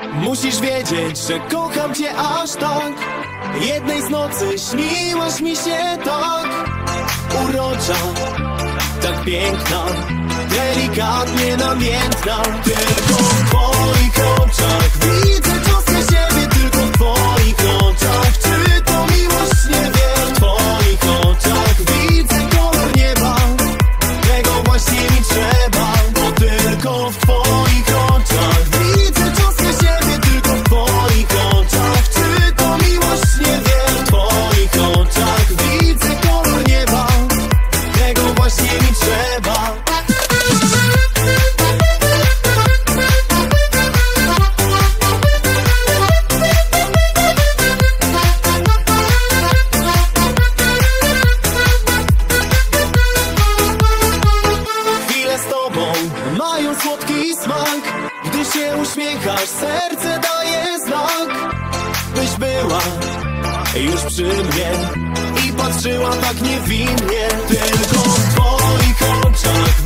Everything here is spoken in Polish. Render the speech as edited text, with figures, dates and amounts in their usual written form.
Musisz wiedzieć, że kocham cię aż tak. Jednej z nocy śniłaś mi się tak urocza, tak piękna, delikatnie namiętna. Tylko w twoich oczach widzę cząstkę siebie, tylko w twoich oczach. Czy to miłość? Nie wiem. W twoich oczach widzę kolor nieba, tego właśnie mi trzeba. Bo tylko w twoich oczach widzę cząstkę siebie, tylko w twoich oczach. Czy to miłość? Nie wiem. W twoich oczach widzę kolor nieba, tego właśnie mi trzeba. Chwile z tobą mają słodki smak. Gdy się uśmiechasz, serce daje znak. Byś była już przy mnie i patrzyła tak niewinnie. Tylko w twoich oczach